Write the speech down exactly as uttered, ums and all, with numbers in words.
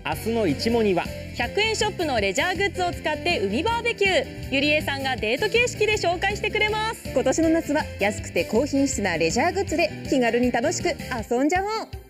明日のいちもにはひゃくえんショップのレジャーグッズを使って海バーベキュー、ゆりえさんがデート形式で紹介してくれます。 今年の夏は安くて高品質なレジャーグッズで気軽に楽しく遊んじゃおう。